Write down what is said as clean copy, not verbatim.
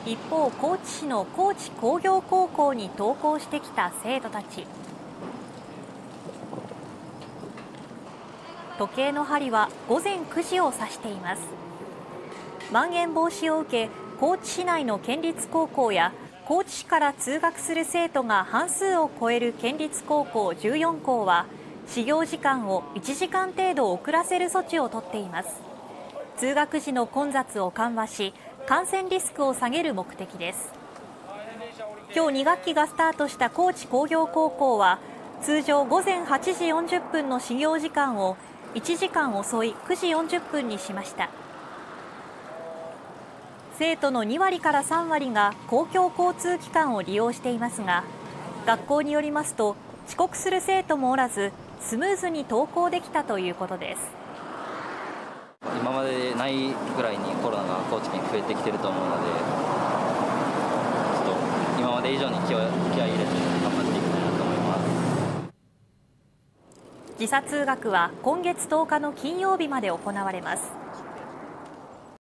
一方、高知市の高知工業高校に登校してきた生徒たち。時計の針は午前9時を指しています。まん延防止を受け、高知市内の県立高校や高知市から通学する生徒が半数を超える県立高校14校は、始業時間を1時間程度遅らせる措置を取っています。通学時の混雑を緩和し、感染リスクを下げる目的です。今日2学期がスタートした高知工業高校は、通常午前8時40分の始業時間を1時間遅い9時40分にしました。生徒の2割から3割が公共交通機関を利用していますが、学校によりますと遅刻する生徒もおらず、スムーズに登校できたということです。 今までないぐらいにコロナが高知県増えてきていると思うので、ちょっと今まで以上に気合い入れて頑張っていきたいなと思います。 時差通学は今月10日の金曜日まで行われます。